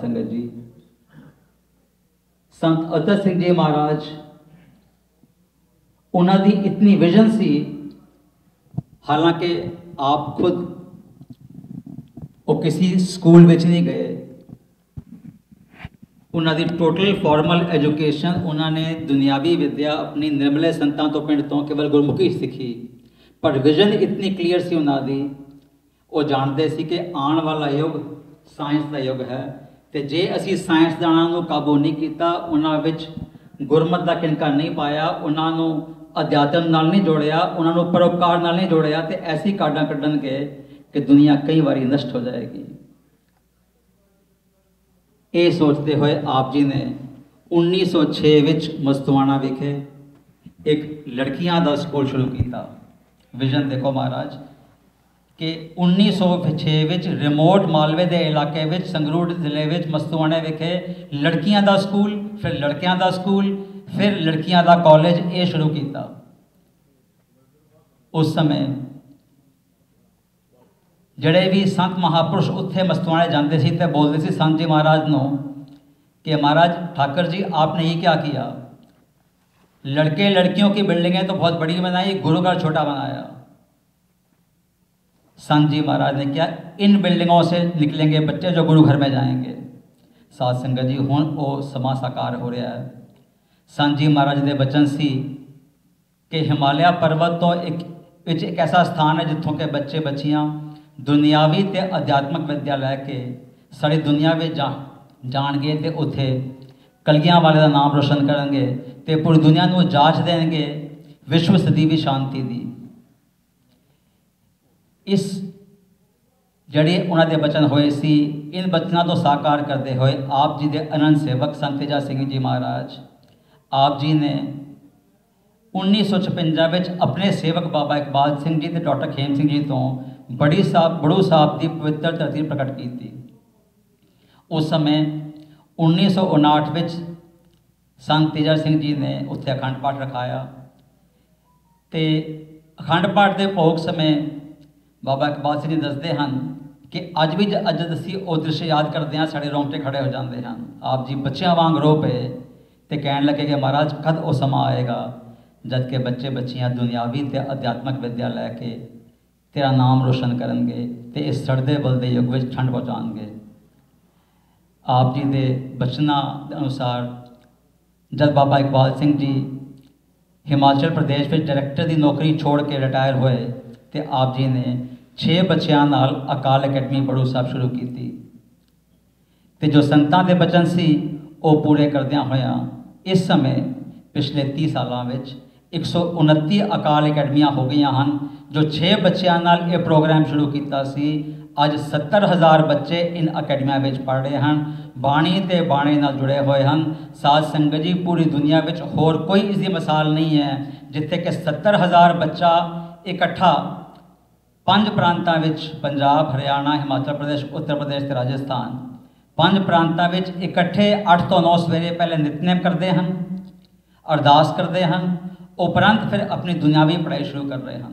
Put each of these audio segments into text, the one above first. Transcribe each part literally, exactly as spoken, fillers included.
संगत जी, संत अतर सिंह जी महाराज उन्होंने इतनी विजन सी, हालांकि आप खुद वो किसी स्कूल में नहीं गए, उन्होंने टोटल फॉर्मल एजुकेशन उन्होंने दुनियावी विद्या अपनी निर्मले संतां तो पिंड तो केवल गुरमुखी सीखी, पर विजन इतनी क्लीयर सी उन्होंने, वो जानते सी कि आने वाला युग साइंस का युग है, तो जे असी साइंसदानां नूं काबू नहीं किया, उन्हां विच गुरमत का किणका नहीं पाया, उन्होंने अध्यात्म नाल नहीं जोड़िया, उन्होंने परोपकार नाल नहीं जोड़िया, तो ऐसी काडां कड्डणगे कि दुनिया कई बारी नष्ट हो जाएगी। ये सोचते हुए आप जी ने उन्नीस सौ छे विच मस्तवाणा विखे एक लड़कियां का स्कूल शुरू किया। विजन देखो महाराज कि उन्नीस सौ छे विच रिमोट मालवे के इलाके विच संगरूर जिले विच मस्तवाणे विखे लड़कियां का स्कूल, फिर लड़कियां का स्कूल, फिर लड़कियां का कॉलेज ये शुरू किया। उस समय जड़े भी संत महापुरुष उत्थे मस्तवाणे जाते थे तो बोलते थे संत जी महाराज नूं कि महाराज ठाकर जी आपने ये क्या किया, लड़के लड़कियों की बिल्डिंगें तो बहुत बड़ी बनाई, गुरुघर छोटा बनाया। संत जी महाराज ने क्या, इन बिल्डिंगों से निकलेंगे बच्चे जो गुरु घर में जाएंगे। साध संगत जी हुण वो समा साकार हो रहा है। संत जी महाराज के बचन सी कि हिमालय पर्वत तो एक विच एक ऐसा स्थान है जितों के बच्चे बच्चियां दुनियावी ते अध्यात्मक विद्या लैके सारी दुनिया में जा जाणगे ते उत्थे कलगियां वाले का नाम रोशन करेंगे, तो पूरी दुनिया को जाच देंगे विश्व सदीवी शांति दी। इस जड़े उन्होंने बचन होए सी, इन बचनों तो साकार करते हुए आप जी के अनंत सेवक संत तेजा सिंह जी महाराज, आप जी ने उन्नीस सौ छपंजा में अपने सेवक बाबा इकबाल सिंह जी ते डॉक्टर खेम सिंह जी तो बड़ी साहब बड़ू साहब की पवित्र धरती प्रकट की थी। उस समय उन्नीस सौ उनाहठ में संत तेजा सिंह जी ने उत्थे अखंड पाठ रखाया, तो अखंड पाठ के भोग समय बाबा इकबाल सिंह जी दसते हैं कि अज भी अज असी वो दृश्य याद करते हैं साढ़े रोंगटे खड़े हो जाते हैं। आप जी बच्चों वांग रो पे तो कह लगे कि महाराज कद वो समा आएगा जब के बच्चे बच्चियां दुनियावी ते अध्यात्मक विद्या लैके तेरा नाम रोशन करेंगे, तो इस सड़दे बलदे युग में ठंड पहुँचाएंगे। आप जी के बचना अनुसार जब बाबा इकबाल सिंह जी हिमाचल प्रदेश में डायरैक्टर की नौकरी छोड़ के रिटायर हुए, तो आप जी ने छे बच्चों नाल अकाल अकैडमी बड़ू साहब शुरू की थी। तो जो संतां के बचन सी वो पूरे करदियां होया इस समय पिछले तीस सालों में एक सौ उनती अकाल अकैडमियां हो गई हैं, जो छे बच्चों नाल ये प्रोग्राम शुरू किया सी। अज सत्तर हज़ार बच्चे इन अकैडमियां में पढ़ रहे हैं, बाणी ते बाणे नाल जुड़े हुए हैं। साध संगत जी पूरी दुनिया में होर कोई इसकी मिसाल नहीं है जिथे कि सत्तर हज़ार बच्चा इकट्ठा पंज प्रांतां विच पंजाब, हरियाणा, हिमाचल प्रदेश, उत्तर प्रदेश ते राजस्थान पंज प्रांतां विच इकट्ठे अठ तो नौ सवेरे पहले नितनेम करते हैं, अरदास करते हैं, उपरंत फिर अपनी दुनियावी पढ़ाई शुरू कर रहे हैं।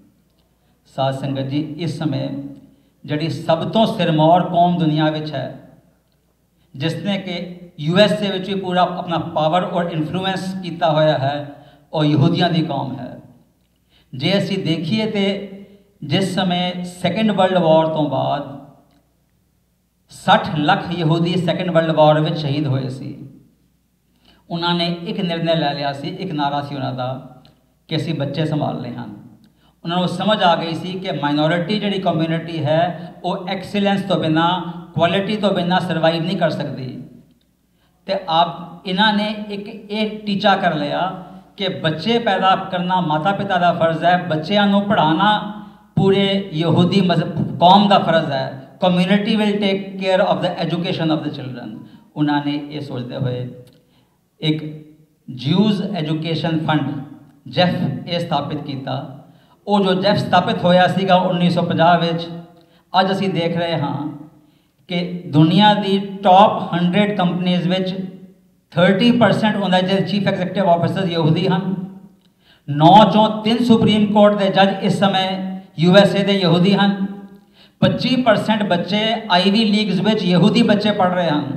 साध संगत जी इस समय जड़ी सब तो सिरमौर कौम दुनिया विच है, जिसने कि यूएसए विच भी पूरा अपना पावर और इन्फ्लुएंस किया होया है, और यहूदियों की कौम है। जे असी देखिए तो जिस समय सैकेंड वर्ल्ड वॉर तो बाद साठ लाख यहूदी सैकेंड वर्ल्ड वॉर में शहीद होए सी, उन्होंने एक निर्णय ले लिया सी, एक नारा सी उन्होंने कि असी बच्चे संभालने हैं। उन्होंने समझ आ गई सी कि माइनॉरिटी जी कम्यूनिटी है वो एक्सीलेंस तो बिना, क्वालिटी तो बिना सर्वाइव नहीं कर सकती। तो आप इन्होंने एक एक टीचा कर लिया कि बच्चे पैदा करना माता पिता का फर्ज है, बच्चों को पढ़ाना पूरे यहूदी मजहब कौम का फर्ज है, community will take care of the education of the children. उन्होंने ये सोचते हुए एक ज्यूज एजुकेशन फंड जैफ ये स्थापित किया। वो जो जैफ स्थापित होया सीगा उन्नीस सौ पचास विच, अज असी देख रहे हाँ कि दुनिया की टॉप हंड्रेड कंपनीज विच थर्टी परसेंट उन्होंने चीफ एग्जीक्यूटिव ऑफिसर यहूदी हैं। नौ चों तीन सुप्रीम कोर्ट के जज इस समय यूएसए के यहूदी हैं। पच्ची परसेंट बच्चे आईवी लीग्स में यहूदी बच्चे पढ़ रहे हैं।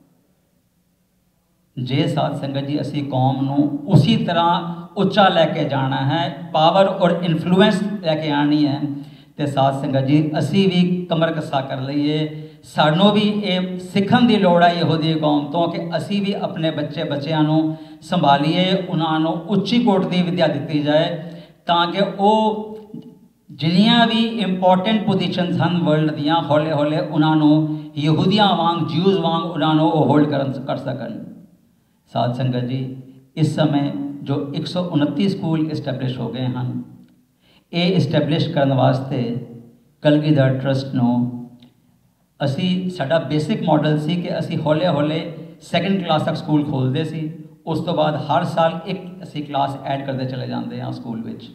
जे साध संगत जी असी कौम नू उसी तरह उच्चा लैके जाना है, पावर और इन्फ्लुएंस लैके आनी है, तो साध संगत जी असी भी कमर कसा कर लईए। सानू भी ये सीखण की लोड़ है यहूदी कौम तो कि असी भी अपने बच्चे बच्चों नू संभालीए, उन्होंने उच्ची कोट की विद्या दी जाए ताकि वो जिन्नियां भी इंपॉर्टेंट पोजीशनस हैं वर्ल्ड दियां हौले हौले उन्होंने यहूदियां वांग ज्यूज वांग उन्होंने वो होल्ड कर कर सकन। साध संगत जी इस समय जो एक सौ उनतीस स्कूल इस्टैबलिश हो गए हैं, ये इस्टैबलिश करने वास्ते कलगीधर ट्रस्ट नू असी साडा बेसिक मॉडल सी कि असी हौले हौले सैकेंड क्लास तक स्कूल खोलते सी, उस तो बाद हर साल एक असी क्लास ऐड करते चले जाते हैं स्कूल विच।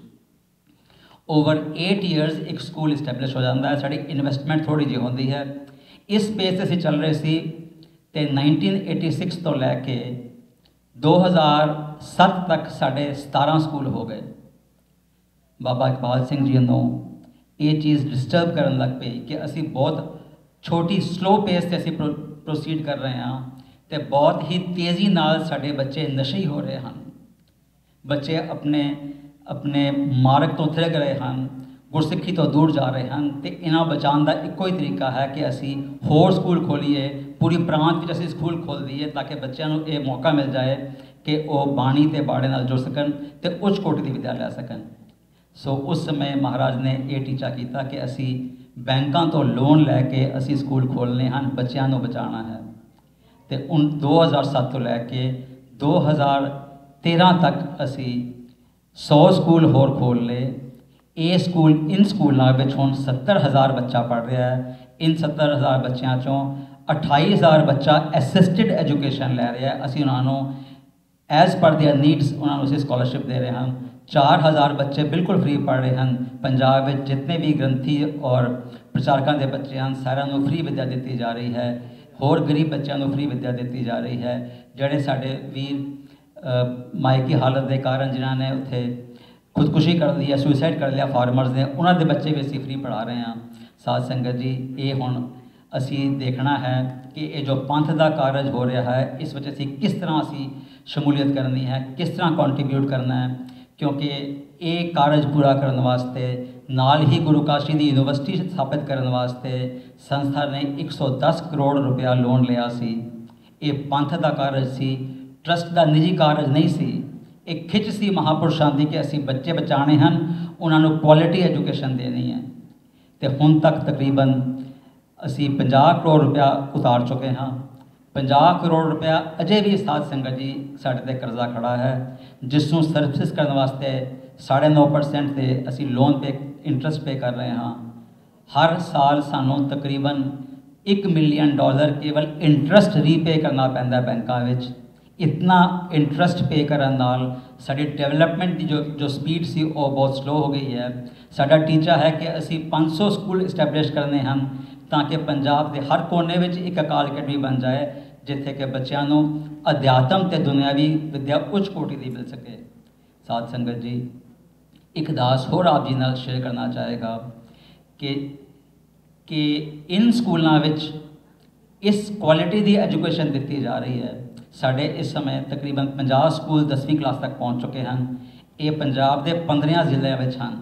ओवर एट ईयर्स एक स्कूल इस्टैबलिश हो जाता है। साड़ी इन्वेस्टमेंट थोड़ी जी होती है। इस बेस से असी चल रहे सी ते नाइनटीन एटी सिक्स तो लैके दो हज़ार सत्त तक साढ़े सतारह स्कूल हो गए। बाबा इकबाल सिंह जी नूं ये चीज़ डिस्टर्ब करन लग पई कि असी बहुत छोटी स्लो पेस से असी प्रो प्रोसीड कर रहे हैं, तो बहुत ही तेज़ी नाल साढ़े बच्चे नशे हो रहे हैं। बच्चे अपने अपने मार्ग तो थिरक रहे हैं, गुरसिੱਖੀ तो दूर जा रहे हैं। तो इन्हां बचाने का इक्को ही तरीका है कि असी होर स्कूल खोलीए, पूरी प्रांत में असी स्कूल खोल दीए ताकि बच्चों को यह मौका मिल जाए कि वो बाणी ते बाड़े नाल जुड़ सकन ते उच्च कोटि की विद्या लै सकन। सो उस समय महाराज ने यह टीचा किया कि असी बैंकों तो लोन लैके असी स्कूल खोलने हैं, बच्चों को बचाना है। तो उन दो हज़ार सत्त तो लैके दो हज़ार तेरह तक असी सौ स्कूल होर खोल ले। ये स्कूल इन स्कूलों में हुण सत्तर हज़ार बच्चा पढ़ रहा है। इन सत्तर हज़ार बच्चों चों अठाई हज़ार बच्चा एसिस्टिड एजुकेशन लै रहा है। असी उन्होंने एज पर देयर नीड्स उन्होंने असी स्कॉलरशिप दे रहे हैं। चार हज़ार बच्चे बिल्कुल फ्री पढ़ रहे हैं। पंजाब में जितने भी ग्रंथी और प्रचारकों के बच्चे हैं सारिਆਂ ਨੂੰ फ्री विद्या दी जा रही है। होर गरीब बच्चों को फ्री विद्या दी जा रही है। ਜਿਹੜੇ साढ़े वीर मायकी हालत के कारण जिन्होंने उत्थे खुदकुशी कर ली है, सुसाइड कर लिया फार्मर्स ने, उन्होंने बच्चे भी असी फ्री पढ़ा रहे हैं। साध संगत जी ये हुण असी देखना है कि ये जो पंथ का कारज हो रहा है इस वजह से किस तरह असी शमूलियत करनी है, किस तरह कॉन्ट्रीब्यूट करना है, क्योंकि ये कारज पूरा करने वास्ते नाल ही गुरु काशी की यूनिवर्सिटी स्थापित करने वास्ते संस्था ने एक सौ दस करोड़ रुपया लोन लिया सी। ये पंथ का कारज सी, ट्रस्ट का निजी कारज नहीं सी। एक खिच सी महापुरुषों की कि असी बच्चे बचाने हैं, उन्होंने क्वालिटी एजुकेशन देनी है। तो हुण तक तकरीबन असी पचास करोड़ रुपया उतार चुके हाँ। पचास करोड़ रुपया अजे भी साध संगत जी साढ़े ते कर्जा खड़ा है, जिसनों सर्विस करने वास्ते साढ़े नौ परसेंट से असी लोन पे इंटरस्ट पे कर रहे हाँ। हर साल सानू तकरीबन एक मिलियन डॉलर केवल इंटरस्ट रीपे करना पैंदा बैंकों में। इतना इंटरस्ट पे करने नाल साड़ी डेवलपमेंट की जो जो स्पीड सी वो बहुत स्लो हो गई है। साडा टीचा है कि असी पाँच सौ स्कूल इस्टैबलिश करने हैं ताकि पंजाब के हर कोने में एक अकाल अकैडमी बन जाए जिथे कि बच्चों को अध्यात्म ते दुनियावी विद्या उच्च कोटि की मिल सके। साध संगत जी एक दास होर आप जी नाल शेयर करना चाहेगा कि कि इन स्कूलों में इस क्वालिटी की एजुकेशन दी जा रही है। साढ़े इस समय तकरीबन पचास स्कूल दसवीं क्लास तक पहुँच चुके हैं। ये पंजाब के पंद्रह जिलों में हैं।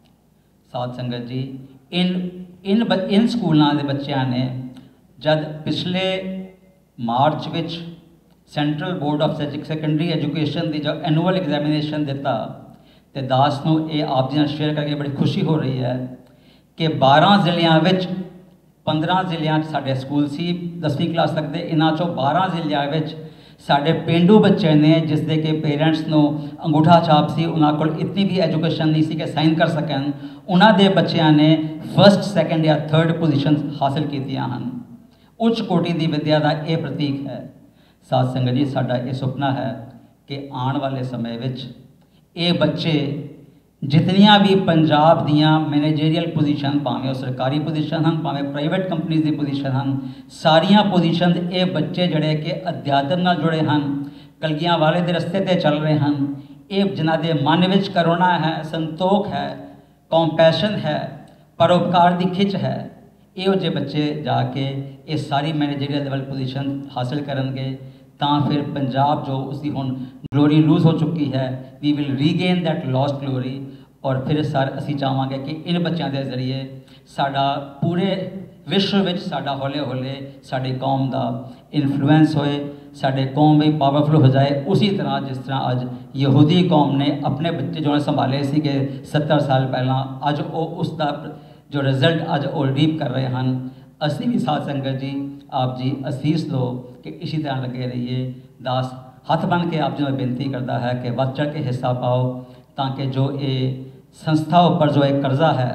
साध संगत जी इन इन इन स्कूलों के बच्चों ने जब पिछले मार्च विच central board of secondary education की जो एनुअल एग्जामिनेशन दिता तो दास को ये आप जी शेयर करके बड़ी खुशी हो रही है कि बारह जिलों में पंद्रह जिलों साढ़े स्कूल सी दसवीं क्लास तक के, इन्हों चों बारह जिलों में साढ़े पेंडू बच्चे ने जिसके कि पेरेंट्स को अंगूठा छाप सी, उन्होंने को इतनी भी एजुकेशन नहीं सी कि साइन कर सकन, उन्होंने बच्चों ने फर्स्ट सैकेंड या थर्ड पोजीशन हासिल कीतियां हैं। उच्च कोटि की विद्या का यह प्रतीक है। साध संगत जी साडा ये सुपना है कि आने वाले समय में ये बच्चे जितनियां भी पंजाब दियां मैनेजरियल पोजीशन, भावें वो सरकारी पोजीशन हैं, भावें प्राइवेट कंपनीज की पोजीशन हैं, सारिया पोजीशन ये बच्चे जड़े कि अध्यात्म नाल जुड़े हैं, कलगियां वाले के रस्ते ते चल रहे हैं, ये जिन्हां दे मन विच करुणा है, संतोख है, कॉम्पैशन है, परोपकार की खिच है, ਇਹੋ ਜਿਹੇ ਬੱਚੇ ਜਾ ਕੇ ਇਹ ਸਾਰੀ ਮੈਨੇਜਰੀਅਲ ਲੈਵਲ ਪੋਜੀਸ਼ਨ ਹਾਸਿਲ ਕਰਨਗੇ ਤਾਂ ਫਿਰ ਪੰਜਾਬ ਜੋ ਉਸਦੀ ਹੁਣ ਗਲੋਰੀ ਲੂਜ਼ ਹੋ ਚੁੱਕੀ ਹੈ, we will regain that lost glory. ਔਰ ਫਿਰ ਸਰ ਅਸੀਂ ਚਾਹਾਂਗੇ ਕਿ ਇਨ ਬੱਚਿਆਂ ਦੇ ਜ਼ਰੀਏ ਸਾਡਾ ਪੂਰੇ ਵਿਸ਼ਵ ਵਿੱਚ ਸਾਡਾ ਹੌਲੇ ਹੌਲੇ ਸਾਡੀ ਕੌਮ ਦਾ ਇਨਫਲੂਐਂਸ ਹੋਏ, साढ़े कौम भी पावरफुल हो जाए। उसी तरह जिस तरह अज यहूदी कौम ने अपने बच्चे जो संभाले सी सत्तर साल पहला, अज वो उसका जो रिजल्ट अज वो रीप कर रहे हैं। असी भी साध संगत जी आप जी असीस दो कि इसी तरह लगे रहिए। दास हथ बन के आप जी में बेनती करता है कि वध चढ़ के हिस्सा पाओ, ताकि जो ये संस्था पर जो एक कर्जा है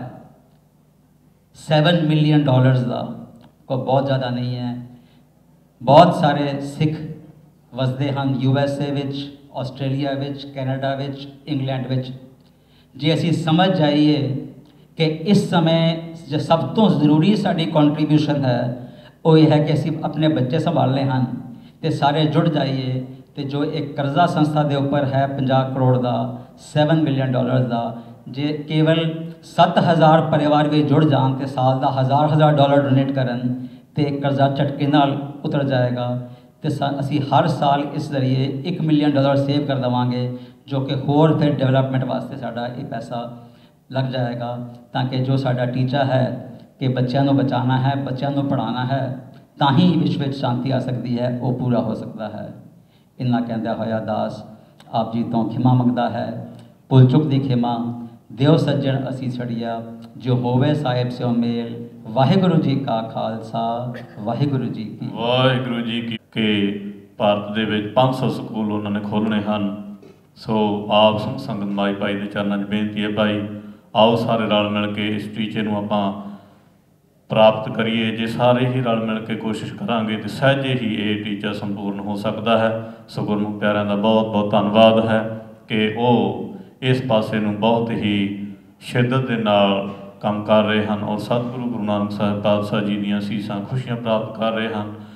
सैवन मिलियन डॉलर्स का, को बहुत ज़्यादा नहीं है। बहुत सारे सिख वसते हैं यू एस ए विच, आस्ट्रेलिया विच, कैनेडा विच, इंग्लैंड विच। जे असी समझ जाइए कि इस समय जो सब तो जरूरी साड़ी कॉन्ट्रीब्यूशन है वो ये है कि असी अपने बच्चे संभालने हैं, तो सारे जुड़ जाइए। तो जो एक कर्जा संस्था के उपर है पचास करोड़ का, सैवन मिलियन डॉलर का, जे केवल सत्त हज़ार परिवार भी जुड़ जान तो साल का हज़ार हज़ार डॉलर डोनेट करन तो कर्जा झटके नाल उतर जाएगा। तो असी हर साल इस जरिए एक मिलियन डॉलर सेव कर देवांगे, जो कि होर फिर डेवलपमेंट वास्ते साडा ये पैसा लग जाएगा, ताकि जो साडा टीचा है कि बच्चों को बचाना है, बच्चों को पढ़ाना है, तां ही विश्व में शांति आ सकती है, वो पूरा हो सकता है। इन्ना कहंदा होया दास आप जी तो खिमा मंगदा है, भुल चुक दी खिमा देव सज्जन असी छड़िया, जो होवे साहिब से मेल। वाहिगुरु जी का खालसा, वाहिगुरु जी की वाहिगुरु जी की। के भारत दे विच पाँच सौ स्कूल उन्होंने खोलने हैं। सो आप संग संगत माई भाई के चरणों में बेनती है भाई आओ सारे रल मिल के इस टीचे को आपां प्राप्त करिए। जे सारे ही रल मिल के कोशिश करांगे तो सहजे ही ये टीचा संपूर्ण हो सकता है। सो गुरमुख प्यारिਆਂ ਦਾ बहुत बहुत धन्यवाद है कि वो इस पासे नूं बहुत ही शिद्दत दे नाल काम कर रहे हैं और सतगुरु गुरु नानक साहिब पातशाह जी दीयां सीसां खुशियां प्राप्त कर रहे हैं।